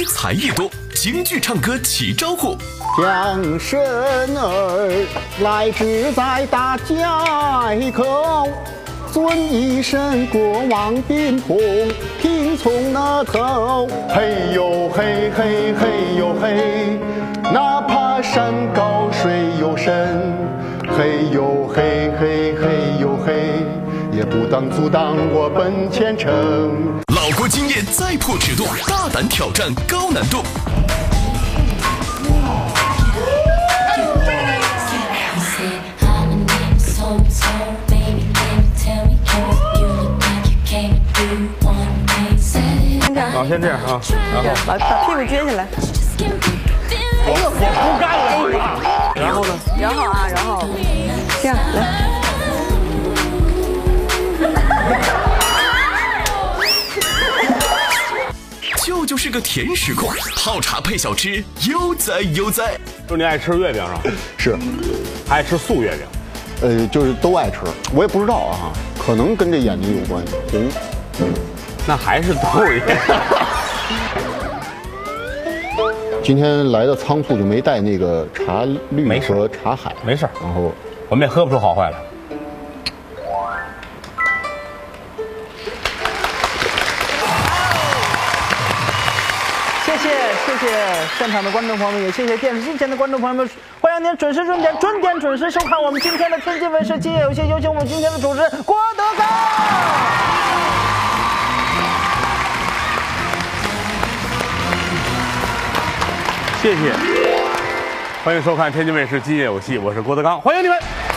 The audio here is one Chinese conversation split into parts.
虽才艺多，京剧唱歌起招呼。 将身儿来志在大街口，尊一声国王宾朋，听从那头。嘿呦嘿嘿嘿呦嘿，哪怕山高水又深，嘿呦嘿嘿嘿呦嘿，也不当阻挡我奔前程。 老郭经验再破尺度，大胆挑战高难度。 好，先这样啊，然后把屁股撅起来。 哎呦，我不干了。然后呢？ 然后这样来。 舅舅是个甜食控，泡茶配小吃，悠哉悠哉。 就你爱吃月饼是吧？ 是， 爱吃素月饼。 就是都爱吃，我也不知道啊，可能跟这眼睛有关系，红。 那还是豆爷。 今天来的仓促，就没带那个茶绿和茶海。 没事， 然后我们也喝不出好坏来。 谢谢现场的观众朋友们，也谢谢电视机前的观众朋友们，欢迎您准时准时收看我们今天的天津卫视今夜有戏，有请我们今天的主持人郭德纲。 谢谢，欢迎收看天津卫视今夜有戏，我是郭德纲，欢迎你们。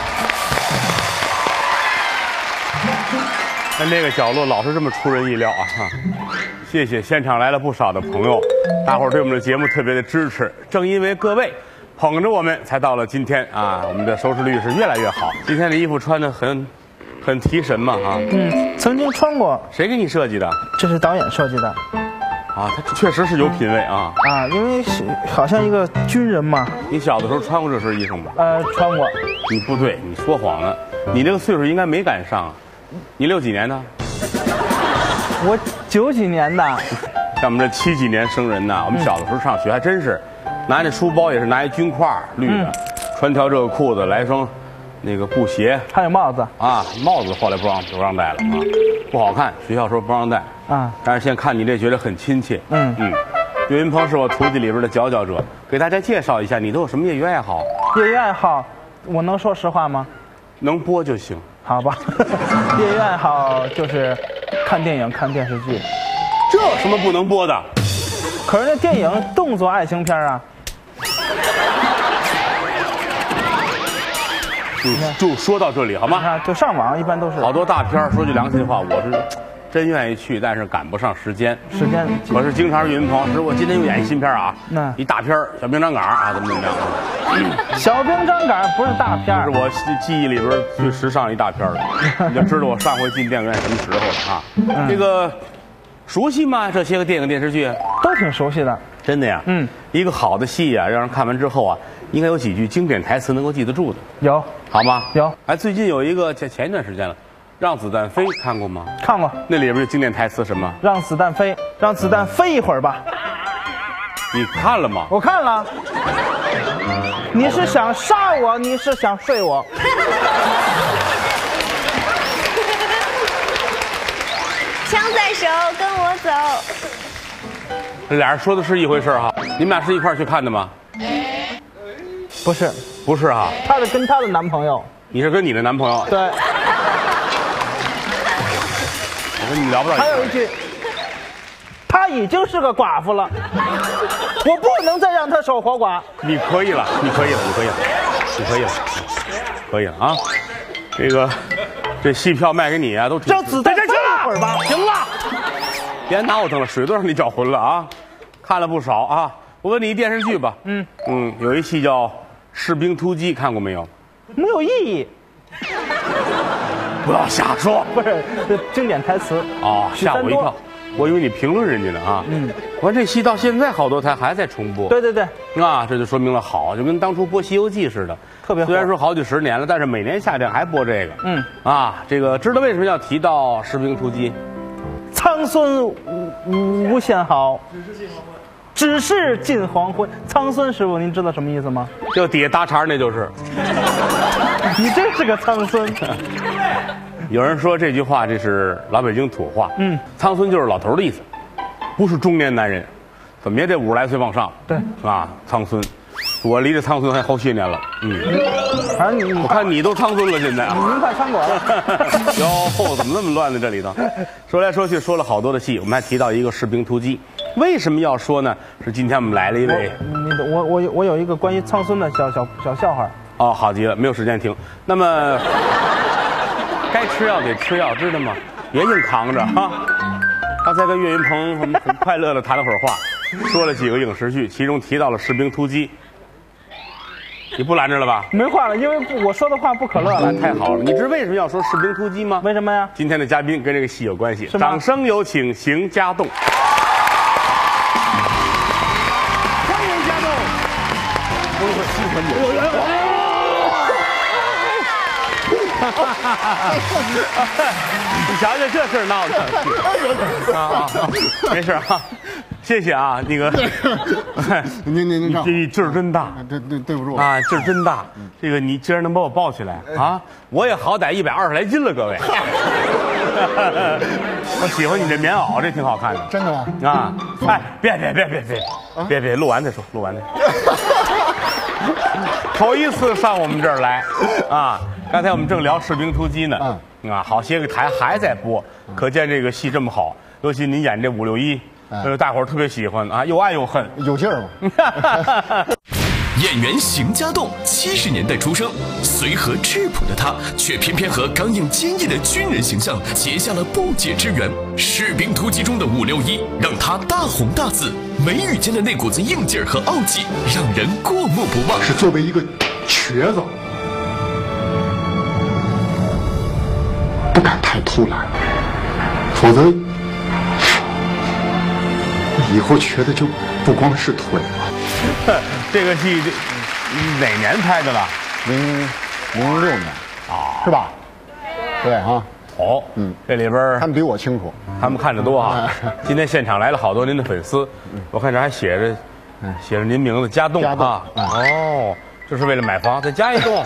在那个角落老是这么出人意料啊！谢谢现场来了不少的朋友，大伙儿对我们的节目特别的支持。正因为各位捧着我们，才到了今天啊，我们的收视率是越来越好。今天的衣服穿得很提神嘛啊！ 曾经穿过。 谁给你设计的？ 这是导演设计的。 啊，他确实是有品位啊！ 因为是好像一个军人嘛。 你小的时候穿过这身衣裳吗？ 穿过。 你不对，你说谎了。你这个岁数应该没赶上啊。你60几年的？ 我90几年的。 像我们这70几年生人呐，我们小的时候上学还真是，拿那书包也是拿一军挎绿的，穿条这个裤子，来双那个布鞋， 还有帽子啊，帽子后来不让戴了啊，不好看，学校说不让戴啊。但是现在看你这觉得很亲切。岳云鹏是我徒弟里边的佼佼者，给大家介绍一下，你都有什么业余爱好？ 业余爱好，我能说实话吗？ 能播就行。 好吧，业余爱好就是看电影、看电视剧。 这有什么不能播的？ 可是那电影动作爱情片啊。 就说到这里好吗？ 就上网一般都是好多大片。说句良心话，我是真愿意去，但是赶不上时间。可是经常岳云鹏说，我今天又演一新片啊，一大片小兵张嘎啊，怎么样？ 小兵张嘎不是大片， 是我记忆里边最时尚一大片了。你就知道我上回进电影院什么时候了啊？这个熟悉吗？这些个电影电视剧都挺熟悉的。 真的呀？一个好的戏呀，让人看完之后啊，应该有几句经典台词能够记得住的。 有， 好吗？ 有。 最近有一个前一段时间了，《让子弹飞》看过吗？ 看过。 那里边的经典台词什么？ 让子弹飞，让子弹飞一会儿吧。 你看了吗？ 我看了。你是想杀我，你是想睡我？ 枪在手，跟我走。 这俩人说的是一回事哈？你们俩是一块儿去看的吗？ 不是， 不是哈。 她是跟她的男朋友。 你是跟你的男朋友？ 对。 我跟你聊不到一块儿。 还有一句，她已经是个寡妇了，我不能再让她守活寡。 你可以了，你可以了，你可以了，你可以了，可以了啊！这戏票卖给你啊，都让子弹飞一会儿吧。 行了，别闹腾了，水都让你搅浑了啊！看了不少啊。我问你一电视剧吧，有一戏叫《士兵突击》，看过没有？ 没有意义。 不要瞎说， 不是经典台词哦，吓我一跳，我以为你评论人家呢啊。我说这戏到现在好多台还在重播。 对， 啊，这就说明了好，就跟当初播《西游记》似的， 特别好。 虽然说好几十年了，但是每年夏天还播这个。这个知道为什么要提到《士兵突击》？ 苍孙无限好。 只是近黄昏。苍孙师傅，您知道什么意思吗？ 就底下搭茬那就是。 你真是个苍孙。 有人说这句话这是老北京土话，苍孙就是老头的意思，不是中年男人，怎么也得50来岁往上。 对， 啊，苍孙，我离这苍孙还好些年了。 反正你我看你都苍孙了，现在啊， 您快穿过了。 哟，怎么那么乱呢？这里头说来说去说了好多的戏，我们还提到一个《士兵突击》，为什么要说呢？是今天我们来了一位， 我有一个关于苍孙的小笑话。 哦，好极了，没有时间听。那么该吃药得吃药，知道吗？别硬扛着哈。刚才跟岳云鹏我们很快乐的谈了会儿话，说了几个影视剧，其中提到了《士兵突击》。你不拦着了吧？ 没话了，因为我说的话不可乐了。 太好了，你知为什么要说《士兵突击》吗？ 为什么呀？ 今天的嘉宾跟这个戏有关系。 是吗？ 掌声有请邢家栋。欢迎家栋。我喜欢你。你瞧瞧这事儿闹的啊！没事啊，谢谢啊，那个， 您这劲儿真大， 对不住啊，劲儿真大。这个你竟然能把我抱起来啊！我也好歹120来斤了，各位。我喜欢你这棉袄，这挺好看的。 真的吗？ 啊！哎，别，录完再说，录完再说。头一次上我们这儿来啊！刚才我们正聊《士兵突击》呢，好些个台还在播，可见这个戏这么好。尤其您演这561，大伙儿特别喜欢啊，又爱又恨， 有劲儿吗？ 演员邢家栋70年代出生，随和质朴的他，却偏偏和刚硬坚毅的军人形象结下了不解之缘。士兵突击中的561，让他大红大紫，眉宇间的那股子硬劲儿和傲气，让人过目不忘。 是作为一个瘸子，不敢太偷懒，否则以后瘸的就不光是腿了。 这个戏哪年拍的了 06年啊，是吧？对啊。 哦，这里边他们比我清楚， 他们看着多啊。今天现场来了好多您的粉丝，我看这还写着您名字家栋啊。哦，这是为了买房再加一栋。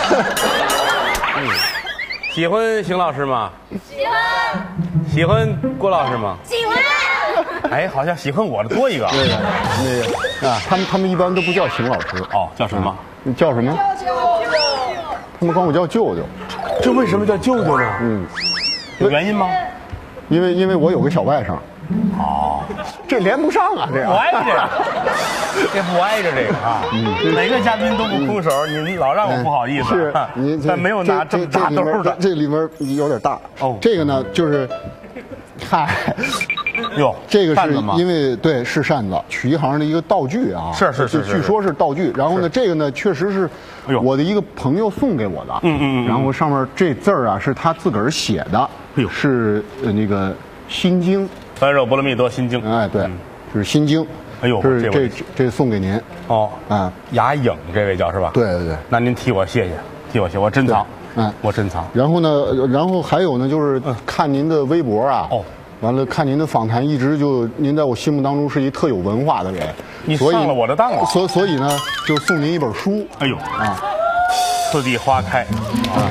喜欢邢老师吗？ 喜欢。 喜欢郭老师吗？ 喜欢。 哎，好像喜欢我的多一个。 那个啊，他们一般都不叫邢老师。 哦，叫什么？ 你叫什么？他们管我叫舅舅。 这为什么叫舅舅呢？有原因吗？ 因为我有个小外甥。 哦， 这连不上啊，这不挨着这个，这不挨着这个啊。哪个嘉宾都不空手，您老让我不好意思。 是，您但没有拿这么大兜的。 这里面有点大。 哦， 这个呢就是，嗨。 哟， 这个是因为对是扇子，曲艺行的一个道具啊， 是， 据说是道具。然后呢，这个呢确实是我的一个朋友送给我的，然后上面这字儿啊是他自个儿写的，是那个《心经》， 般若波罗蜜多心经。 哎，对，是《心经》。 哎呦， 这送给您。 哦，雅影这位叫是吧？ 对。那您替我谢谢，我珍藏，我珍藏。 然后呢，还有呢，就是看您的微博啊。哦。完了，看您的访谈，一直就您在我心目当中是一特有文化的人， 你上了我的当了。 所以呢，就送您一本书。 哎呦啊，次第花开啊！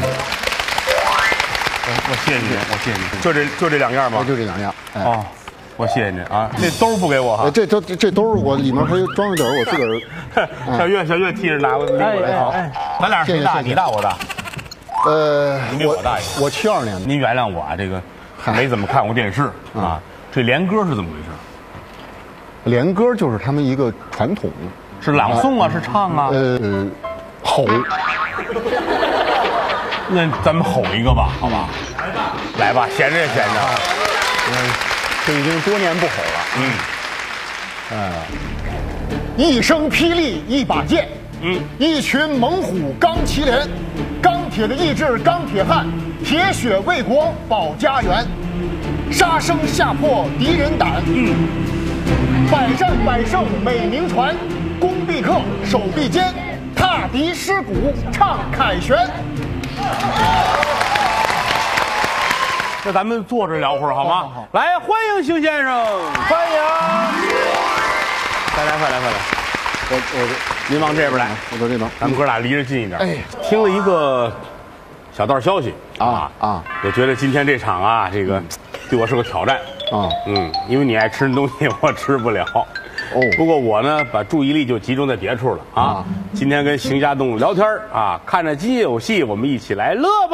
我谢谢你，就这2样吗？ 就这2样。 哦，我谢谢您啊！这兜不给我哈？ 这兜我里面还装着点我自个儿。 小月替着拿过来好。咱俩谁大？你大我大？你比我大一些。 我72年的。 您原谅我啊，这个。没怎么看过电视啊，这连歌是怎么回事？ 连歌就是他们一个传统， 是朗诵啊，是唱啊？ 吼。 那咱们吼一个吧，好吧？来吧，闲着也闲着。 这已经多年不吼了。一声霹雳一把剑，一群猛虎刚齐连，钢铁的意志钢铁汉。铁血为国保家园，杀声吓破敌人胆。百战百胜美名传，攻必克守必坚，踏敌尸骨唱凯旋。 那咱们坐着聊会儿好吗？来，欢迎邢先生，欢迎。 快来！您往这边来， 我坐这边。 咱们哥俩离着近一点。 哎， 听了一个小道消息啊， 我觉得今天这场啊，这个对我是个挑战啊。 因为你爱吃的东西我吃不了。 哦， 不过我呢，把注意力就集中在别处了啊。今天跟邢家栋聊天啊，看着金有戏，我们一起来乐吧！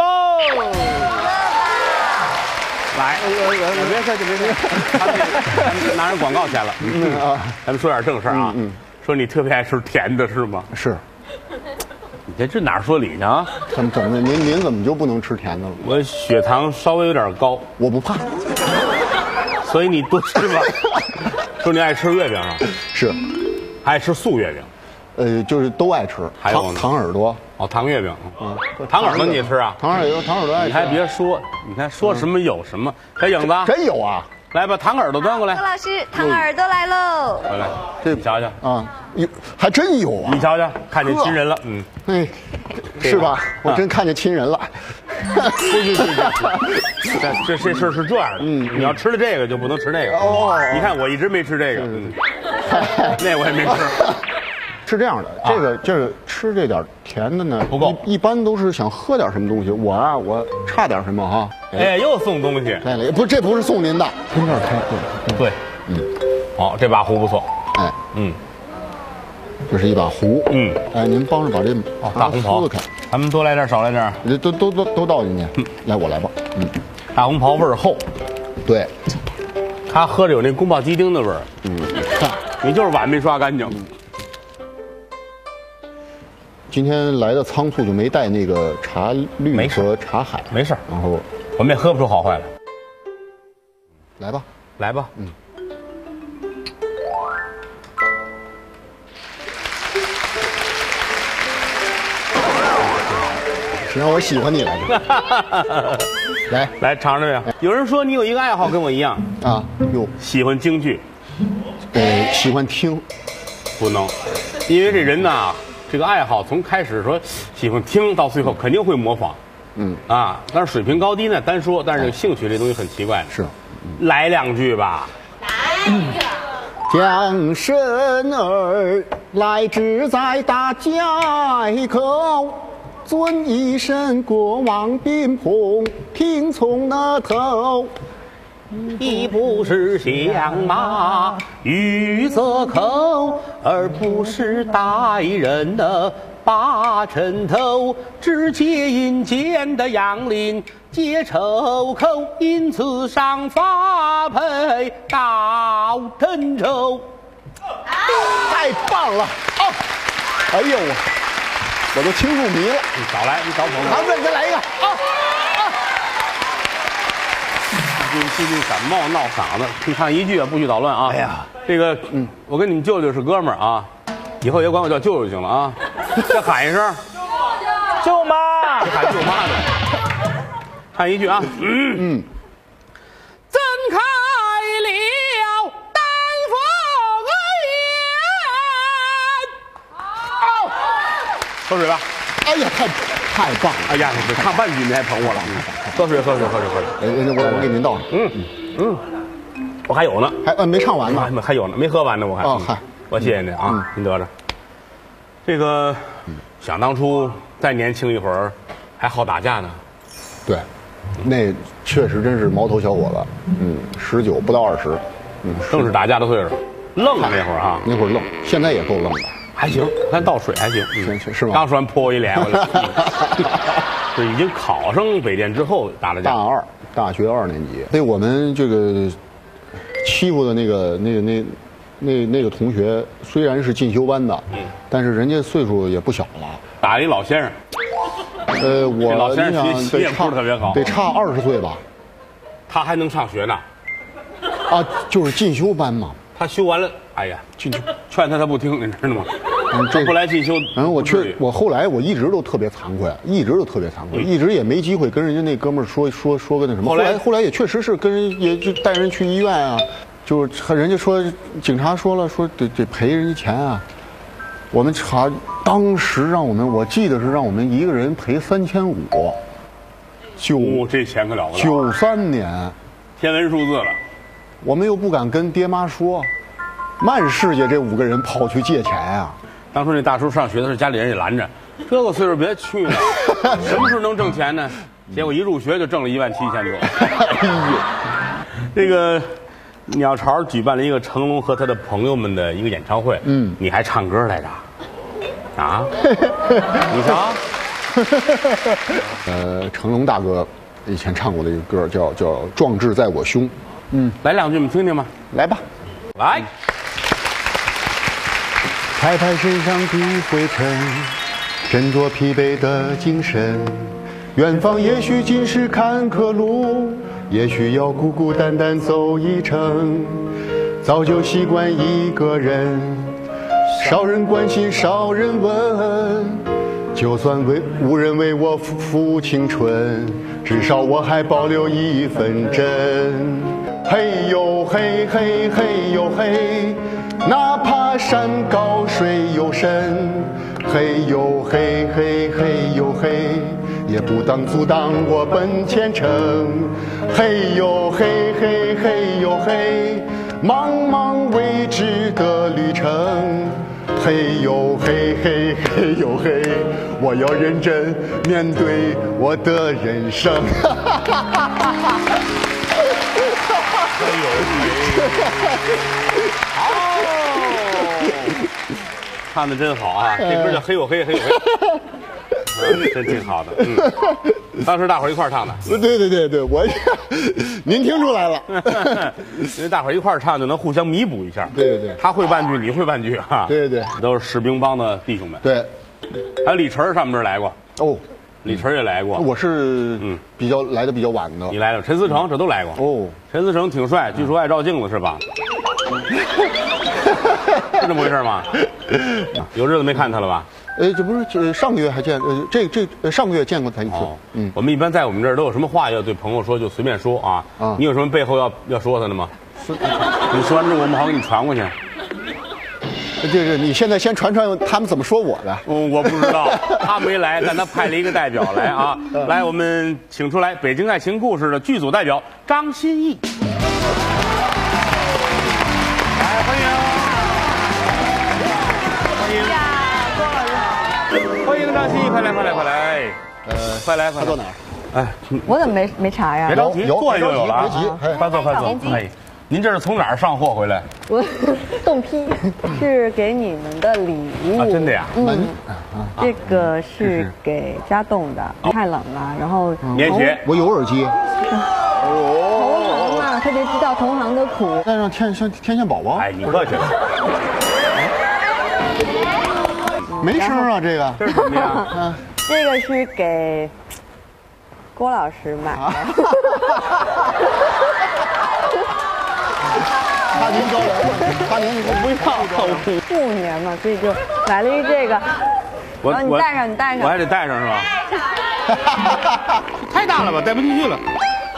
来，别客气，别客气，他们拿人广告钱了。咱们说点正事啊。说你特别爱吃甜的是吗？ 是。 你这哪说理呢啊？ 怎么的？您怎么就不能吃甜的了？ 我血糖稍微有点高， 我不怕。 所以你多吃吧。说你爱吃月饼啊？ 是。 爱吃素月饼？ 就是都爱吃。 还有糖耳朵。 哦，糖月饼。糖耳朵你也吃啊？ 糖耳朵爱吃。 你还别说，你看说什么有什么。小影子， 真有啊！ 来把糖耳朵端过来。 郭老师，糖耳朵来喽！ 来，这你瞧瞧啊，有还真有啊！ 你瞧瞧，看见亲人了， 哎，是吧？我真看见亲人了。 这事是这样的，你要吃了这个就不能吃那个。 哦， 你看我一直没吃这个，那我也没吃。 是这样的，这个吃这点甜的呢不够， 一般都是想喝点什么东西。我差点什么哈？ 哎，又送东西。 来了，不，这不是送您的，从这儿开。 对，好，这把壶不错。 哎，这是一把壶。哎，您帮着把这大红袍撕开。 咱们多来点，少来点， 都倒进去。来，我来吧。 大红袍味儿厚。 对， 他喝着有那宫保鸡丁的味儿。你就是碗没刷干净。 今天来的仓促，就没带那个茶绿和茶海。 没事， 然后我们也喝不出好坏来。 来吧， 来吧。 谁让我喜欢你来着？来尝尝呀！有人说你有一个爱好跟我一样啊， 喜欢京剧。 喜欢听， 不能，因为这人呐。这个爱好从开始说喜欢听到最后肯定会模仿，但是水平高低呢单说，但是兴趣这东西很奇怪。 是， 来两句吧。 将身儿来至在大街口，尊一声国王宾朋，听从那头。 一不是相马玉则口，二不是大人的把枕头，只接引荐的杨林结仇口，因此上发配到郑州。 太棒了！哎呦，我都听入迷了。 你少来，你找捧我。 再来一个。 最近感冒闹嗓子，听唱一句啊，不许捣乱啊！ 哎呀， 这个我跟你们舅舅是哥们儿啊，以后也管我叫舅舅就行了啊。再喊一声， 舅妈， 喊舅妈的。唱一句啊，睁开了丹凤眼，喝水吧。 哎呀，太棒了！ 哎呀，你唱半句你还捧我了，喝水。 我给您倒上。 我还有呢， 没唱完呢， 还有呢，没喝完呢，我还。我谢谢您啊，您得着。这个想当初再年轻一会儿，还好打架呢。 对，那确实真是毛头小伙子，19不到20， 正是打架的岁数，愣那会儿啊， 那会儿愣，现在也够愣的。 还行，咱倒水还行， 是吗？ 刚说完泼我一脸，我就是已经考上北电之后打了架。 大学2年级，被我们这个欺负的那个同学，虽然是进修班的，但是人家岁数也不小了， 打一老先生。 我老先生学习也不是特别好， 得差20岁吧。 他还能上学呢？ 就是进修班嘛。 他修完了，哎呀，进去劝他不听，你知道吗？ 这不来进修。 我后来我一直都特别惭愧，一直也没机会跟人家那哥们儿说个那什么。后来也确实是跟人也就带人去医院啊，就是人家说警察说了说得赔人家钱啊。我们查当时我记得是让我们一个人赔3500。 这钱可了不得。 93年， 天文数字了。 我们又不敢跟爹妈说， 满世界这5个人跑去借钱啊！ 当初那大叔上学的时候，家里人也拦着，这个岁数别去了，什么时候能挣钱呢？结果一入学就挣了17000多。这个鸟巢举办了一个成龙和他的朋友们的一个演唱会，你还唱歌来着？啊？你瞧， 成龙大哥以前唱过的一个歌叫《壮志在我胸》， 来2句我们听听吧。 来吧。 来， 拍拍身上的灰尘，振作疲惫的精神。远方也许尽是坎坷路，也许要孤孤单单走一程。早就习惯一个人，少人关心少人问。就算无人为我付青春，至少我还保留一份真。嘿呦嘿嘿嘿呦嘿，哪怕山高水又深，嘿呦嘿嘿嘿呦嘿，也不当阻挡我奔前程。嘿呦嘿嘿嘿呦嘿，茫茫未知的旅程。嘿呦嘿嘿嘿呦嘿，我要认真面对我的人生。 唱的真好啊！这歌叫《嘿呦嘿嘿呦嘿》，真挺好的。当时大伙儿一块儿唱的。 对，您听出来了。 因为大伙儿一块儿唱，就能互相弥补一下。 对， 他会半句，你会半句啊。 对， 都是士兵帮的弟兄们。 对， 还有李晨上我们这儿来过。 哦， 李晨也来过。 我是来的比较晚的。 你来了，陈思诚这都来过。哦，陈思诚挺帅，据说爱照镜子是吧？是这么回事吗？有日子没看他了吧？ 这不是上个月还见上个月见过他一次。 我们一般在我们这儿都有什么话要对朋友说就随便说啊。你有什么背后要说他的吗？你说完之后我们好给你传过去。 这你现在先传他们怎么说我的。 我不知道，他没来，但他派了一个代表来啊。来，我们请出来《北京爱情故事》的剧组代表张歆艺。来，欢迎。欢迎张歆艺，快来！快来！ 他坐哪儿？ 哎， 我怎么没查呀？ 别着急，坐下就有了啊！ 别急， 快坐！哎，您这是从哪儿上货回来？ 我冻批是给你们的礼物啊，真的呀？ 这个是给家栋的，太冷了，然后棉鞋， 我有耳机。 同行嘛，特别知道同行的苦。 带上天线宝宝。 哎，你客气了。 没声啊，这个。 这是什么呀？ 这个是给郭老师买的。 大年交流，大年你不要过年嘛，所以就买了一这个。然后你戴上， 我还得戴上是吧？太大了吧，戴不进去了。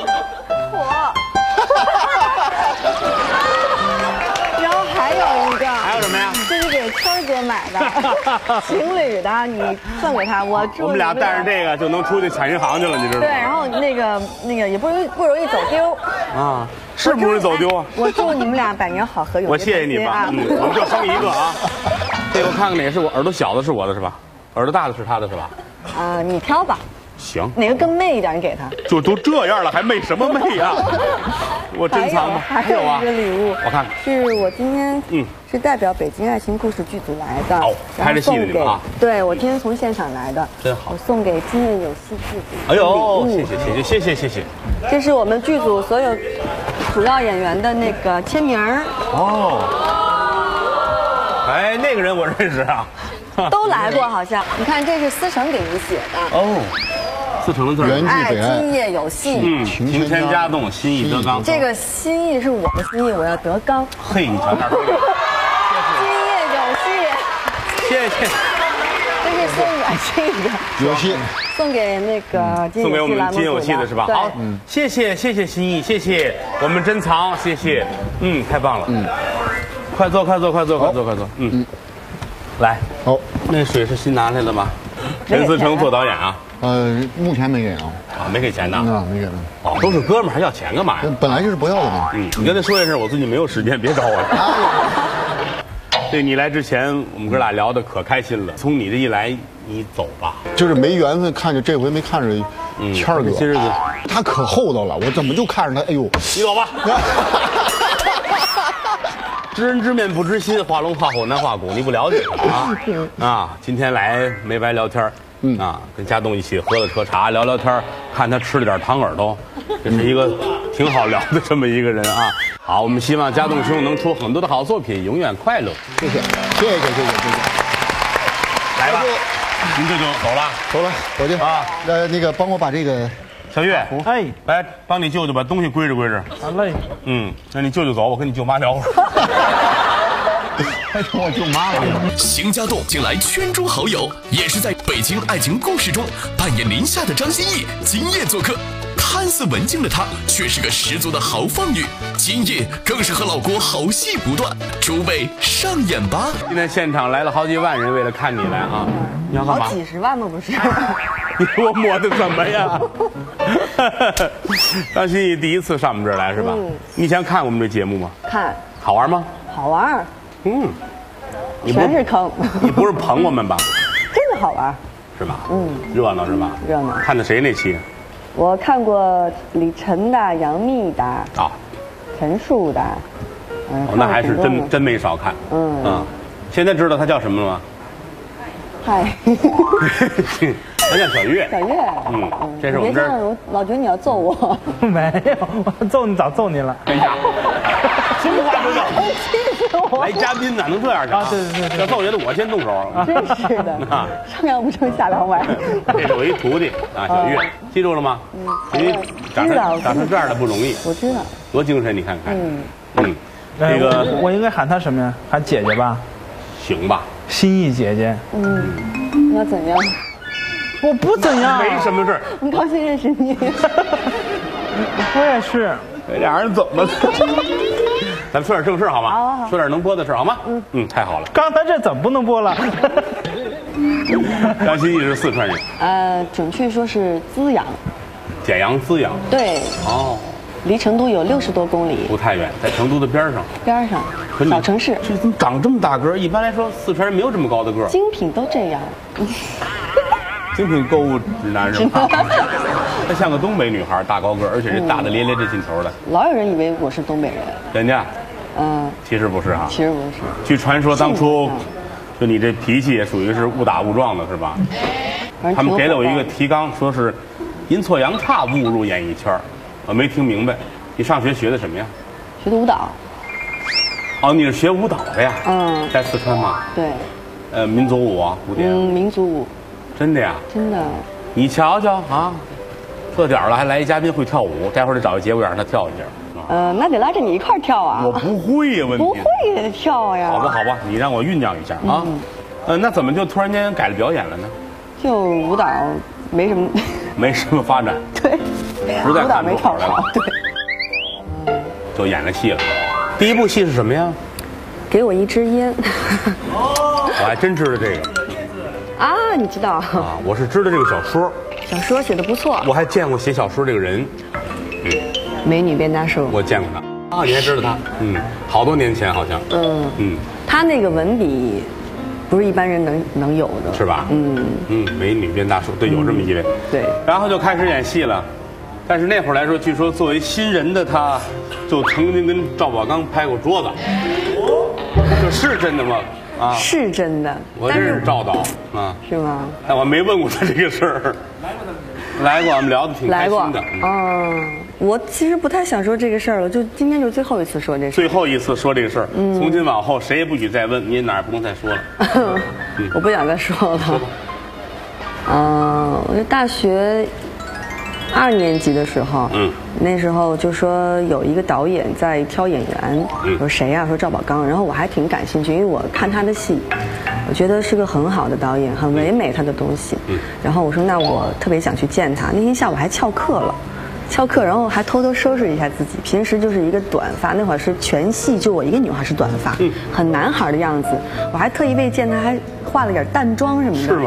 然后还有一个， 还有什么呀？ 这是给春哥买的，情侣的，你送给他。我们俩带着这个就能出去抢银行去了，你知道吗？ 对，然后那个也不容易走丢啊，是不容易走丢啊。 我祝你们俩百年好合，有我谢谢你吧，我们就生一个啊。这个我看看哪是我耳朵小的是我的是吧？耳朵大的是他的是吧？ 你挑吧。 行， 哪个更媚一点，你给他。 就都这样了，还媚什么媚呀？我珍藏吧。 还有一个礼物， 我看是我今天是代表北京爱情故事剧组来的， 拍着戏的你们啊。 对，我今天从现场来的， 真好。 我送给今日有戏剧组。 哎呦，谢谢。 这是我们剧组所有主要演员的那个签名哦。哎，那个人我认识啊。 都来过好像，你看这是思成给你写的哦，思成的字， 缘聚北岸， 今夜有戏， 情牵家栋，心意德刚。 这个心意是我的心意，我要德刚。 嘿，你瞧哪儿？ 今夜有戏， 谢谢。 这是送给这个有戏， 送给那个送给我们金有戏的是吧？好，谢谢心意，谢谢，我们珍藏，谢谢，太棒了，快坐，来，那水是新拿来的吗？陈思诚做导演啊？ 目前没给啊。 没给钱呢？ 没给呢。 哦，都是哥们儿，还要钱干嘛呀？ 本来就是不要的嘛。 你跟他说一声，我最近没有时间，别找我。 对你来之前，我们哥俩聊得可开心了。从你这一来，你走吧。 就是没缘分看见，这回没看着谦儿哥， 今日子他可厚道了，我怎么就看着他？哎呦， 你走吧。知人知面不知心，画龙画虎难画骨，你不了解啊！今天来没白聊天啊，跟家栋一起喝了车茶，聊聊天，看他吃了点糖耳朵，这是一个挺好聊的这么一个人啊。好，我们希望家栋兄能出很多的好作品，永远快乐。 谢谢。 来吧，您这就走了， 走了，走去啊。 那个帮我把这个小月， 哎， 来帮你舅舅把东西归置归置。 好嘞。 那你舅舅走，我跟你舅妈聊会儿。 还跟我舅妈了。 邢家栋近来圈中好友，也是在北京爱情故事中扮演林夏的张歆艺，今夜做客。看似文静的她，却是个十足的豪放女。今夜更是和老郭好戏不断，诸位上演吧！ 今天现场来了好几万人，为了看你来啊！你要干嘛？ 好几十万吗？不是？ 你给我抹的怎么样？张歆艺第一次上我们这儿来是吧？你以前看我们这节目吗？ 看， 好玩吗？ 好玩儿， 你不全是坑， 你不是捧我们吧？ 真的好玩儿。 是吧？热闹是吧？ 热闹看的谁那期？ 我看过李晨的、杨幂的、 啊， 陈数的， 那还是真没少看。现在知道他叫什么了吗？ 嗨， 他叫小月。 小月。 这是我们这儿。 别这样，我老觉得你要揍我。 没有，我揍你早揍你了。 哎呀，什么话都叫。来嘉宾哪能这样啊？ 对， 要揍也得我先动手。 真是的，上梁不正下梁歪。 这是我一徒弟啊，小月，记住了吗？因为长成这样的不容易。 我知道。 多精神，你看看。那个我应该喊她什么呀？喊姐姐吧。 行吧。 歆艺姐姐。 那怎样？ 我不怎样。 没什么事儿。 很高兴认识你。 我也是。 俩人怎么了？咱们说点正事好吗？ 好。 说点能播的事好吗？太好了。 刚才这怎么不能播了？ 张歆艺是四川人。 准确说是资阳。 简阳资阳。 对。 哦。 离成都有60多公里。 不太远，在成都的边上。 边上。小城市。 这怎么长这么大个儿？一般来说，四川人没有这么高的个儿。 精品都这样。 精品购物指南是吧？她像个东北女孩，大高个儿，而且是大的咧咧这劲头的。 老有人以为我是东北人。 人家，其实不是哈。 其实不是。 据传说，当初就你这脾气也属于是误打误撞的，是吧？他们给了我一个提纲，说是阴错阳差误入演艺圈，我没听明白。你上学学的什么呀？ 学的舞蹈。 哦，你是学舞蹈的呀？在四川吗？ 对。 民族舞啊，古典。 民族舞。 真的呀？ 真的。 你瞧瞧啊，这点了还来一嘉宾会跳舞，待会儿得找个节骨眼让他跳一下。 那得拉着你一块儿跳啊。 我不会呀，问题。 不会跳呀。 好吧，好吧，你让我酝酿一下啊。那怎么就突然间改了表演了呢？ 就舞蹈没什么。 没什么发展。 对。 实在看出好来了。 对。 就演了戏了。第一部戏是什么呀？ 给我一支烟。 我还真知道这个。 啊，你知道啊？我是知道这个小说。 小说写的不错。 我还见过写小说这个人。 美女变大叔。 我见过他。啊，你还知道他？好多年前好像。 他那个文笔，不是一般人能有的。 是吧？美女变大叔，对，有这么一位。 对。 然后就开始演戏了，但是那会儿来说，据说作为新人的他，就曾经跟赵宝刚拍过桌子。这是真的吗？啊， 是真的。 我认识赵导啊。 是吗？ 但我没问过他这个事儿。来过，我们聊得挺开心的。 我其实不太想说这个事儿了，就今天就最后一次说这事。 最后一次说这个事儿，从今往后谁也不许再问，你也哪儿不能再说了。 我不想再说了。我是大学2年级的时候，那时候就说有一个导演在挑演员，我说谁呀？说赵宝刚，然后我还挺感兴趣，因为我看他的戏，我觉得是个很好的导演，很唯美他的东西。然后我说那我特别想去见他。那天下午还翘课，然后还偷偷收拾一下自己。平时就是一个短发，那会儿是全戏就我一个女孩是短发，很男孩的样子。我还特意为见他还化了点淡妆什么的。 是吗？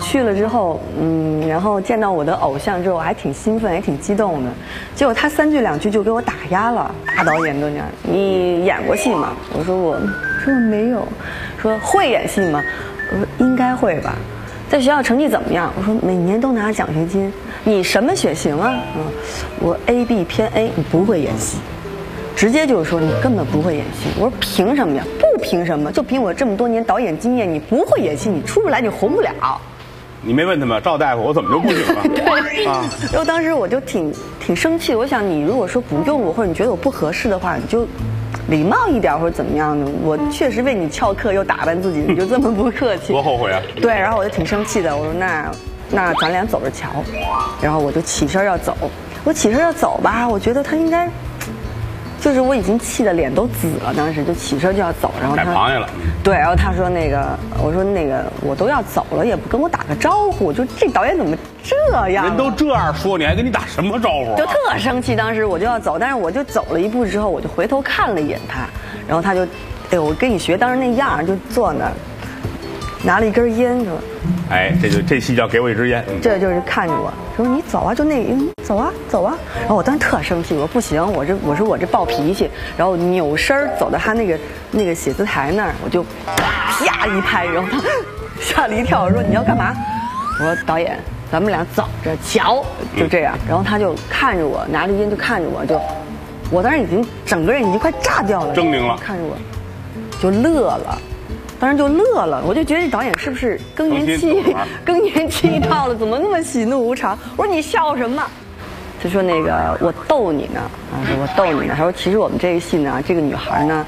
去了之后，然后见到我的偶像之后，我还挺兴奋，也挺激动的。结果他3句2句就给我打压了。大导演都这样，你演过戏吗？我说我没有。说会演戏吗？我说应该会吧。在学校成绩怎么样？我说每年都拿奖学金。你什么血型啊？我 AB 偏 A， 你不会演戏。直接就是说你根本不会演戏。我说凭什么呀？不凭什么，就凭我这么多年导演经验，你不会演戏，你出不来，你红不了。 你没问他们，赵大夫，我怎么就不行了？ 对啊。然后当时我就挺生气，我想你如果说不用我，或者你觉得我不合适的话，你就礼貌一点或者怎么样的。我确实为你翘课又打扮自己，你就这么不客气， 多后悔啊！ 对，然后我就挺生气的，我说那咱俩走着瞧。然后我就起身要走，我起身要走吧，我觉得他应该。就是我已经气得脸都紫了，当时就起身就要走，然后逮螃蟹了。 对，然后他说我说我都要走了，也不跟我打个招呼，就这导演怎么这样？ 人都这样说，你还跟你打什么招呼？ 就特生气，当时我就要走，但是我就走了一步之后，我就回头看了一眼他，然后他就，哎，我跟你学当时那样，就坐那儿，拿了一根烟，说， 哎，这戏叫给我一支烟。 这就是看着我说你走啊，就走啊走啊。然后我当时特生气，我说不行，我说我这暴脾气，然后扭身走到他那个写字台那儿，我就啪一拍，然后他吓了一跳，说你要干嘛？我说导演，咱们俩走着瞧，就这样。然后他就看着我，拿着烟就看着我，我当时整个人已经快炸掉了， 狰狞了， 看着我就乐了。当时就乐了，我就觉得这导演是不是更年期到了，怎么那么喜怒无常？我说你笑什么？他说我逗你呢，说我逗你呢。他说其实我们这个戏呢，这个女孩呢，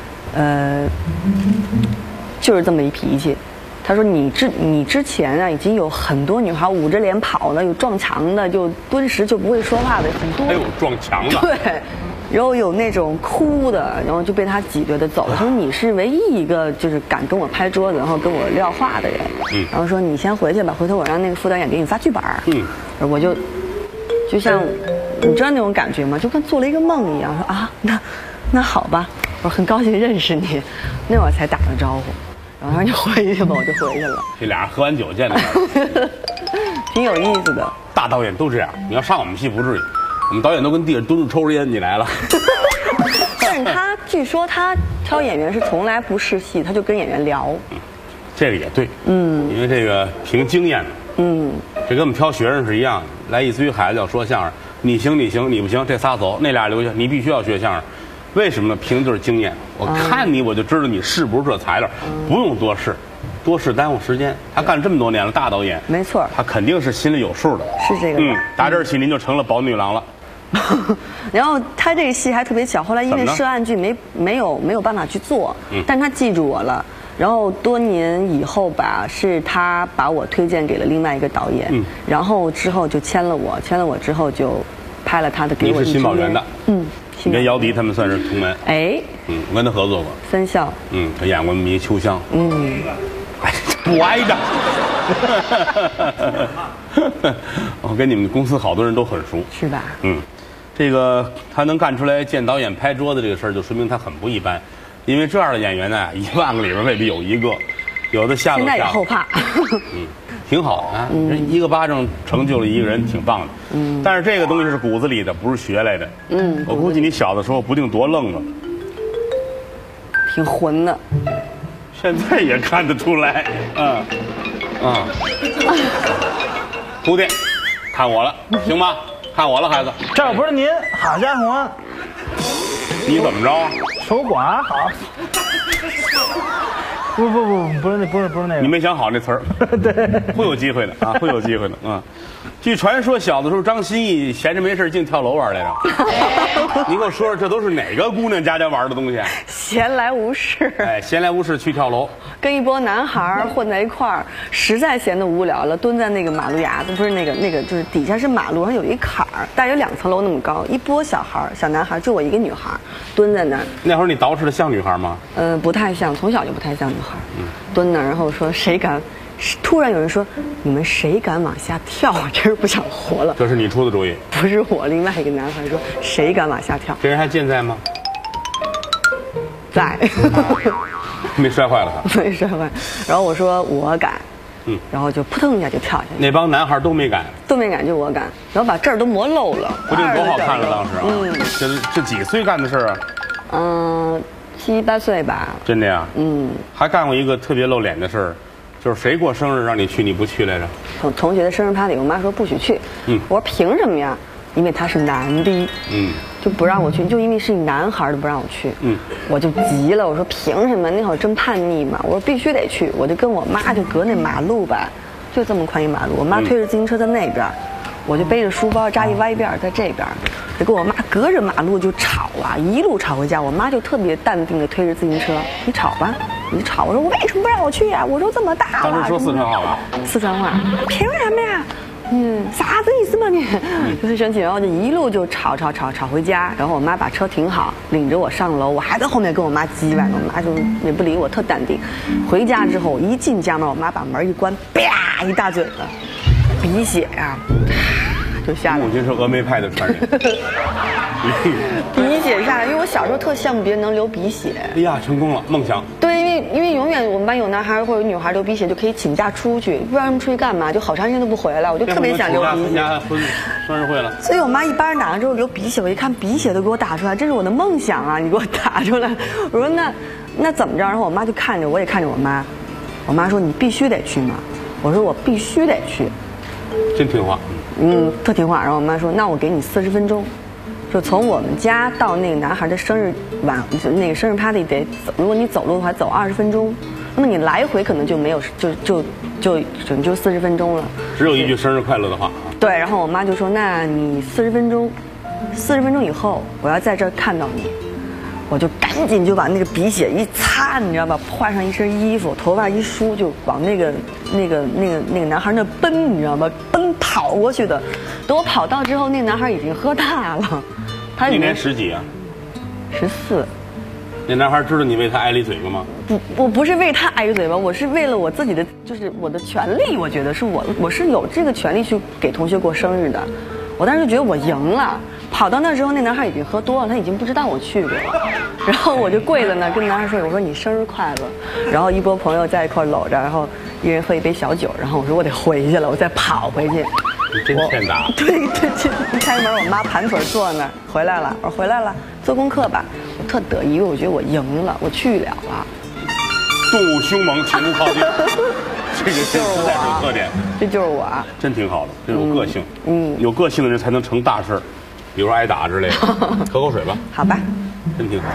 就是这么一脾气。他说你之前啊已经有很多女孩捂着脸跑的，有撞墙的，就蹲实就不会说话的很多。 还有撞墙的。 对。然后有那种哭的，然后就被他挤兑的走了。他说你是唯一一个就是敢跟我拍桌子，然后跟我撂话的人。然后说你先回去吧，回头我让那个副导演给你发剧本。我就像你知道那种感觉吗？就跟做了一个梦一样。说啊，那好吧，我很高兴认识你，那会儿才打个招呼。然后说你回去吧，我就回去了。 这俩人喝完酒见的， 挺有意思的。 大导演都这样，你要上我们戏不至于。我们导演都跟地上蹲着抽着烟，你来了。 但是他据说他挑演员是从来不试戏，他就跟演员聊。 这个也对，因为这个凭经验的，这跟我们挑学生是一样的。来一堆孩子要说相声，你行，你不行，这仨走，那俩留下，你必须要学相声。为什么呢？凭就是经验。我看你，我就知道你是不是这材料，不用多试。多是耽误时间，他干这么多年了，大导演， 没错， 他肯定是心里有数的。 是这个。 打这儿起您就成了宝女郎了。 然后他这个戏还特别巧，后来因为涉案剧没有办法去做，但他记住我了。然后多年以后吧，是他把我推荐给了另外一个导演，然后之后就签了我之后就拍了他的《给我一支烟》。你是新宝源的，你跟姚笛他们算是同门。哎，我跟他合作过，分校。他演过《迷秋香》。不挨着。我跟你们公司好多人都很熟，是吧？这个他能干出来见导演拍桌子这个事儿，就说明他很不一般。因为这样的演员呢，10000个里边未必有一个，有的下都下。现在也后怕。挺好啊，人一个巴掌成就了一个人，挺棒的。但是这个东西是骨子里的，不是学来的。我估计你小的时候不定多愣了，挺混的。现在也看得出来，徒弟，看我了，行吗？看我了，孩子。这不是您，好家伙！你怎么着？守寡好。不是那个。你没想好那词儿。对，会有机会的啊，会有机会的啊。据传说，小的时候张歆艺闲着没事净跳楼玩来着。你给我说说，这都是哪个姑娘家玩的东西？闲来无事。哎，闲来无事去跳楼，跟一波男孩混在一块儿，实在闲得无聊了，蹲在那个马路牙子，不是那个，就是底下是马路上有一坎儿，大约2层楼那么高，一波小男孩，就我一个女孩，蹲在那儿。那会儿你捯饬的像女孩吗？不太像，从小就不太像女孩。蹲那儿，然后说谁敢？突然有人说：“你们谁敢往下跳？我真是不想活了。”这是你出的主意？不是我，另外一个男孩说：“谁敢往下跳？”这人还健在吗？在。没摔坏了他？没摔坏。然后我说我敢。 然后就扑腾一下就跳下去。 那帮男孩都没敢， 都没敢，就我敢，然后把这儿都磨漏了。 不定多好看了当时啊！这几岁干的事啊 ？7、8岁吧。 真的呀？还干过一个特别露脸的事儿，就是谁过生日让你去你不去来着？ 同学的生日party，我妈说不许去。我说凭什么呀？因为他是男的。就不让我去，就因为是你男孩都不让我去。我就急了，我说凭什么？那会儿真叛逆嘛，我说必须得去，我就跟我妈就隔那马路吧，就这么宽一马路，我妈推着自行车在那边，我就背着书包扎一歪辫在这边，就跟我妈隔着马路就吵啊，一路吵回家。我妈就特别淡定的推着自行车，你吵吧，你吵。我说我为什么不让我去呀？我说这么大了。 当时说四川话吧？ 四川话，凭什么呀？啥子意思嘛你？就是生气，然后就一路就吵回家，然后我妈把车停好，领着我上楼，我还在后面跟我妈叽歪，我妈就也不理我，特淡定。回家之后一进家门，我妈把门一关，啪一大嘴巴，鼻血呀，就下来。 母亲是峨眉派的传人。 鼻血下来，因为我小时候特羡慕别人能流鼻血。 哎呀，成功了，梦想。 对，因为永远我们班有男孩或者女孩流鼻血就可以请假出去，不知道他们出去干嘛，就好长时间都不回来，我就特别想流鼻血。 参加生日会了。 所以我妈一巴掌打完之后流鼻血，我一看鼻血都给我打出来，这是我的梦想啊！你给我打出来，我说那怎么着？然后我妈就看着我，也看着我妈，我妈说你必须得去嘛，我说我必须得去。 真听话。 特听话。然后我妈说那我给你40分钟。就从我们家到那个男孩的生日晚，那个生日 party 得走，如果你走路的话走20分钟，那么你来回可能就没有就40分钟了。 只有一句生日快乐的话。 对，然后我妈就说：“那你40分钟以后，我要在这儿看到你。”我就赶紧就把那个鼻血一擦，你知道吧？换上一身衣服，头发一梳，就往那个男孩那奔，你知道吧？奔跑过去的。等我跑到之后，那男孩已经喝大了。他一年10几啊 ？14。 那男孩知道你为他挨了一嘴巴吗？ 不，我不是为他挨一嘴巴，我是为了我自己的，就是我的权利。我觉得是我是有这个权利去给同学过生日的。我当时就觉得我赢了。跑到那之后，那男孩已经喝多了，他已经不知道我去过了。然后我就跪在那跟男孩说：“我说你生日快乐。”然后一波朋友在一块搂着，然后一人喝一杯小酒。然后我说我得回去了，我再跑回去。 真欠打。 对，一开门，我妈盘腿坐那儿，回来了。我说回来了，做功课吧。我特得意，因为我觉得我赢了，我去了了。 动物凶猛，且不靠近。这个实在是有特点。 这就是我。 真挺好的，真有个性。有个性的人才能成大事，比如说挨打之类的。喝口水吧。 好吧。 真挺好。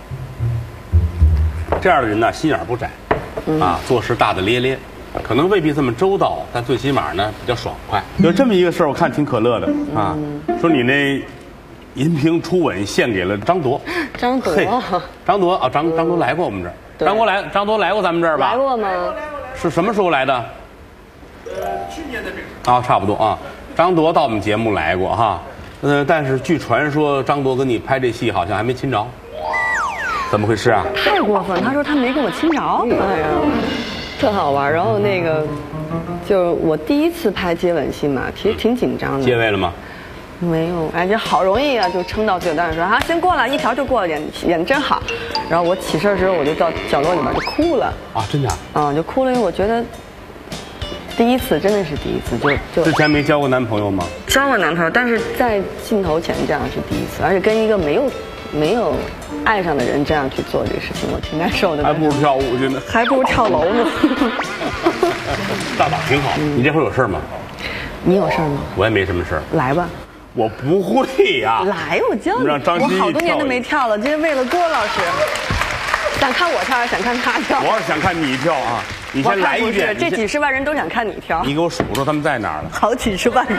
这样的人呢，心眼不窄，做事大大咧咧。可能未必这么周到，但最起码呢比较爽快。有这么一个事儿，我看挺可乐的啊。说你那银瓶初吻献给了张铎。 张铎， 张铎啊，张铎来过我们这儿。张铎来过咱们这儿吧？ 来过吗？ 是什么时候来的？ 去年的这个。 啊，差不多啊。张铎到我们节目来过哈，但是据传说张铎跟你拍这戏好像还没亲着，怎么回事啊？ 太过分！他说他没跟我亲着。哎呀。特好玩，然后那个，就是我第一次拍接吻戏嘛，其实挺紧张的。 接位了吗？ 没有，哎，这好容易啊，就撑到最后，当时说啊，先过了，一条就过了，演真好。然后我起身之后，我就到角落里边就哭了。 啊，真的？ 就哭了，因为我觉得第一次真的是第一次，就之前没交过男朋友吗？ 交过男朋友，但是在镜头前这样是第一次，而且跟一个没有爱上的人这样去做这个事情，我挺难受的。 还不如跳舞去呢， 还不如跳楼呢。 大宝挺好。你这会儿有事吗？ 你有事吗？ 我也没什么事儿。 来吧。 我不会呀。 来，我教你。 让张希我好多年都没跳了，这是为了郭老师。想看我跳还是想看他跳？ 我是想看你跳啊！你先来一遍。 这几十万人都想看你跳。 你给我数数他们在哪儿了？ 好几十万人。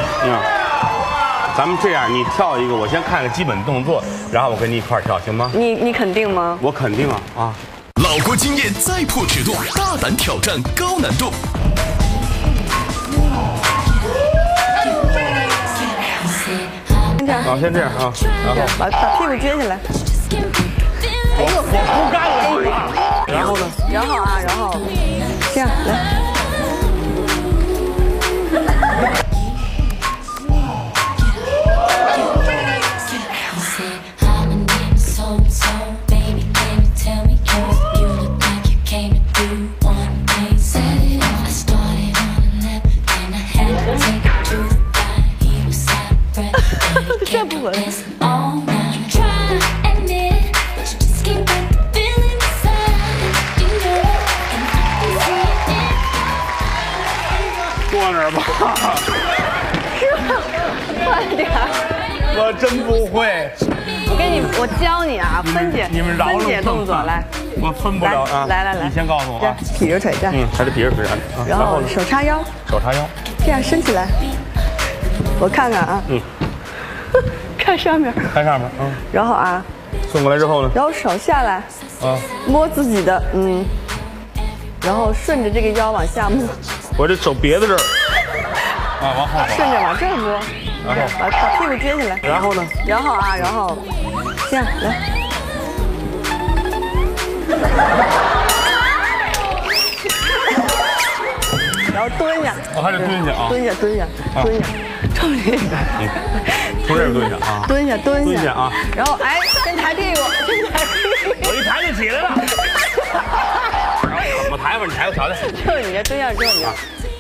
咱们这样，你跳一个，我先看个基本动作，然后我跟你一块儿跳，行吗？ 你肯定吗？ 我肯定啊！ 老郭经验再破尺度，大胆挑战高难度。 先这样啊，然后把屁股撅起来。哎呦， 不干了！然后呢？ 然后这样来。 真不会。 我教你啊，分解分解动作来。 我分不了啊！ 来， 你先告诉我啊。 劈着腿站， 还得劈着腿站。 然后手叉腰， 手叉腰， 这样伸起来。我看看啊，看上面，然后啊， 送过来之后呢， 然后手下来，摸自己的然后顺着这个腰往下摸。 我这手别在这儿，往后， 顺着往这儿摸，然后把屁股撅起来。 然后呢？ 然后这样来。然后蹲下， 我还得蹲下啊！ 蹲下，冲这个， 从这儿蹲下啊！ 蹲下啊！ 然后先抬屁股， 我一抬就起来了。怎么抬吧？你抬我瞧瞧。 就你这蹲下之后，你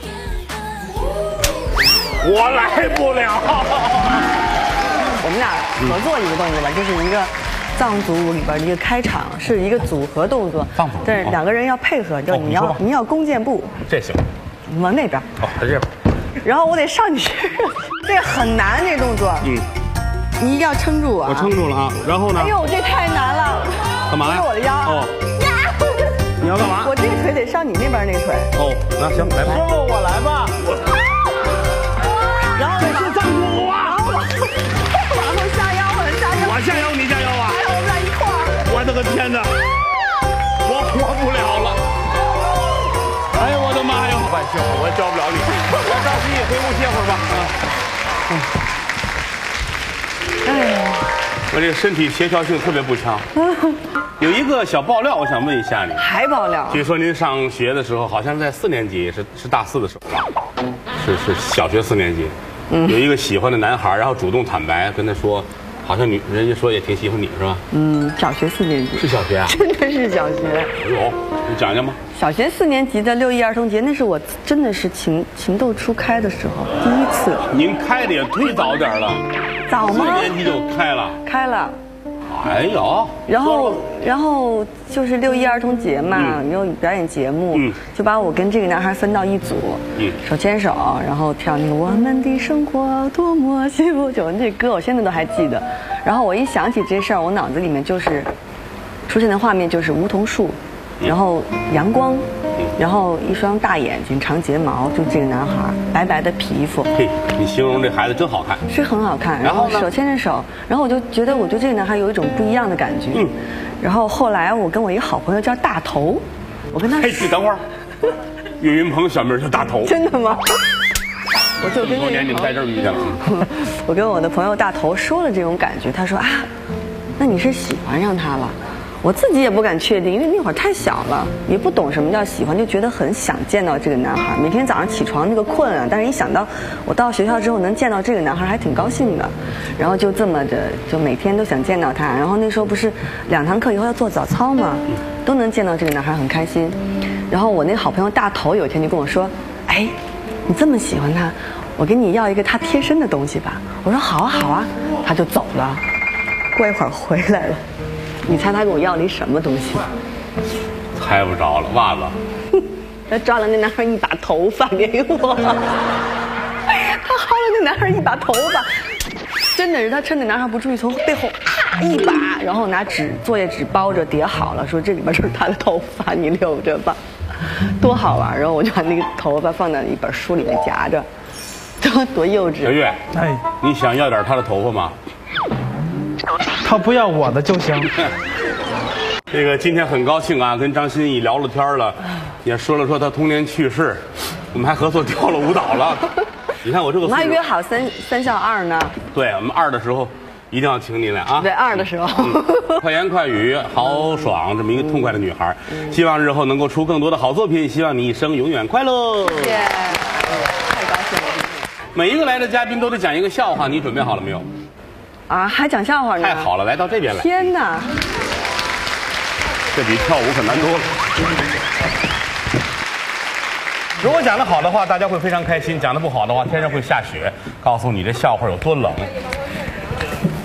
我来不了。 我们俩合作一个动作吧，就是一个藏族舞里边的一个开场，是一个组合动作。 藏族， 但是两个人要配合，就你要弓箭步， 这行。 你往那边， 在这边。 然后我得上你身上，这很难这动作。你一定要撑住啊！ 我撑住了啊。然后呢？ 哎呦，这太难了。 干嘛呀？ 我的腰。 你要干嘛？ 我这个腿得上你那边那个腿。 那行，来吧。 我来吧。 然后是藏族舞啊！然后下腰， 我下腰，你下腰啊！ 还有我们俩一块儿。 我的个天哪！我活不了了！哎呦我的妈呀！万幸，我教不了你。我着急，回屋歇会儿吧。我这个身体协调性特别不强。有一个小爆料，我想问一下你。 还爆料？ 据说您上学的时候，好像在4年级，是大4的时候吧？是小学4年级。有一个喜欢的男孩，然后主动坦白跟他说，好像人家说也挺喜欢你是吧？ 小学4年级。 是小学啊？ 真的是小学。 有，你讲讲吧。 小学4年级的6·1儿童节，那是我真的是情窦初开的时候，第一次。 您开的也忒早点了。 早吗 ？4年级就开了。 开了。 哎呦。 然后就是6·1儿童节嘛，有表演节目，就把我跟这个男孩分到一组，手牵手，然后跳那个我们的生活多么幸福，就那歌我现在都还记得。然后我一想起这事儿，我脑子里面就是出现的画面就是梧桐树，然后阳光，然后一双大眼睛，长睫毛，就这个男孩白白的皮肤。 嘿，你形容这孩子真好看， 是很好看。然后手牵着手，然后我就觉得我对这个男孩有一种不一样的感觉。然后后来我跟我一个好朋友叫大头，我跟他说， 等会儿，岳云鹏小名叫大头， 真的吗？我就跟多年你们在这儿遇见了。 我跟我的朋友大头说了这种感觉，他说啊，那你是喜欢上他了？我自己也不敢确定，因为那会儿太小了，也不懂什么叫喜欢，就觉得很想见到这个男孩。每天早上起床那个困啊，但是一想到我到学校之后能见到这个男孩，还挺高兴的。然后就这么着，就每天都想见到他。然后那时候不是2堂课以后要做早操吗？都能见到这个男孩，很开心。然后我那好朋友大头有一天就跟我说：“哎，你这么喜欢他，我给你要一个他贴身的东西吧。”我说：“好啊，好啊。”他就走了。过一会儿回来了。你猜他给我要了一什么东西？ 猜不着了，袜子。 他抓了那男孩一把头发给我，他薅了那男孩一把头发，真的是他趁那男孩不注意，从背后啪一把，然后拿作业纸包着叠好了，说这里边就是他的头发，你留着吧，多好玩。然后我就把那个头发放在一本书里面夹着，多幼稚。 小月，你想要点他的头发吗？ 他不要我的就行。 这个今天很高兴啊，跟张歆艺聊了天了，也说了他童年趣事，我们还合作跳了舞蹈了。你看我这个， 我们还约好三笑2呢。 对，我们2的时候一定要请你来啊。 对，2的时候。 快言快语，豪爽，这么一个痛快的女孩，希望日后能够出更多的好作品，希望你一生永远快乐。 谢谢，太高兴了。 每一个来的嘉宾都得讲一个笑话，你准备好了没有？ 啊，还讲笑话呢！ 太好了，来到这边来。 天哪， 这比跳舞可难多了。如果讲得好的话，大家会非常开心；讲得不好的话，天上会下雪，告诉你这笑话有多冷。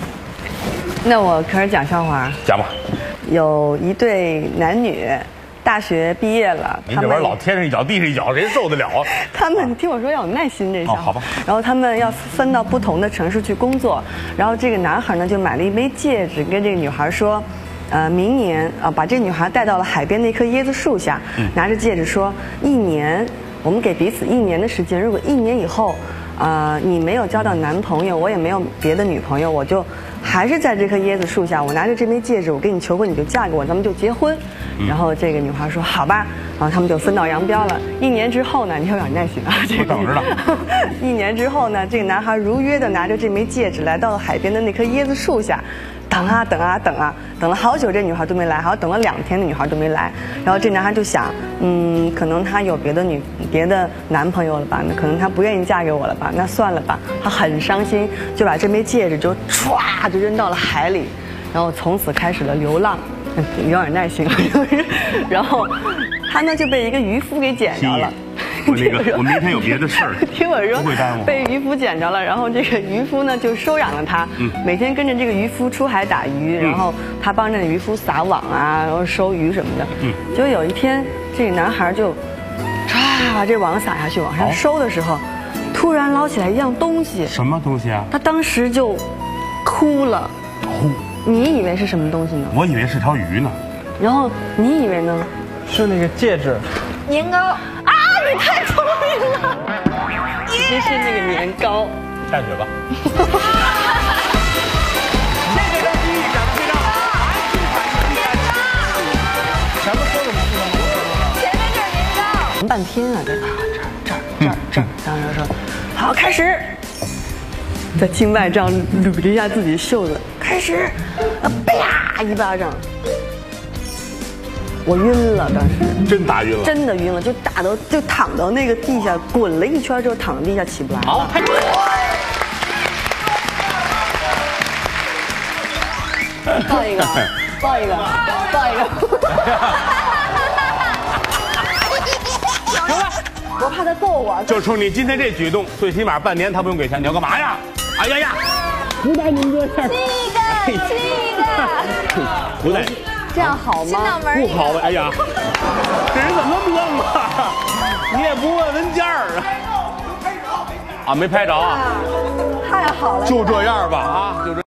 那我开始讲笑话。 讲吧。 有一对男女，大大学毕业了， 您这玩意儿老天上一脚地上一脚，谁受得了啊？ 他们听我说要有耐心，这小好吧。 然后他们要分到不同的城市去工作，然后这个男孩呢就买了一枚戒指，跟这个女孩说，明年把这个女孩带到了海边的一棵椰子树下，拿着戒指说，1年，我们给彼此1年的时间，如果1年以后，你没有交到男朋友，我也没有别的女朋友，我就还是在这棵椰子树下，我拿着这枚戒指，我跟你求婚，你就嫁给我，咱们就结婚。然后这个女孩说好吧，然后他们就分道扬镳了。1年之后呢，你有点耐心啊，这个等着呢。 1年之后呢，这个男孩如约的拿着这枚戒指来到了海边的那棵椰子树下。等啊等啊等啊，等了好久，这女孩都没来，好像等了2天，那女孩都没来。然后这男孩就想，可能他有别的男朋友了吧？那可能他不愿意嫁给我了吧？那算了吧。他很伤心，就把这枚戒指就唰就扔到了海里，然后从此开始了流浪。有点耐心，然后他呢就被一个渔夫给捡着了。 我明天有别的事儿。 听我说， 不会耽误。 被渔夫捡着了，然后这个渔夫呢就收养了他，每天跟着这个渔夫出海打鱼，然后他帮着渔夫撒网啊，然后收鱼什么的。结果有一天，这个男孩就唰把这网撒下去，往上收的时候，突然捞起来一样东西。 什么东西啊？ 他当时就哭了。你以为是什么东西呢？ 我以为是条鱼呢。 然后你以为呢？ 是那个戒指。 年糕啊！ 你太聪明了，其实是那个年糕。 下雪吧。 谢谢张基，讲得非常好。 什么说怎么不能？ 前面这是年糕。 等半天啊，这儿，然后说好开始。在境外这样捋了一下自己袖子，开始，啪一巴掌，我晕了，当时真打晕了， 真的晕了，就打到就躺到那个地下滚了一圈之后躺到地下起不来了。 好，拍手。 抱一个，抱一个，抱一个。行了，我怕他揍我。 就冲你今天这举动，最起码半年他不用给钱，你要干嘛呀？哎呀呀！ 不带你们这样。 七个， 不带， 这样好新脑吗？ 门。 不好吧？哎呀，这人怎么那么愣啊？你也不问问价儿啊？啊，没拍着啊？ 太好了， 就这样吧啊，就这。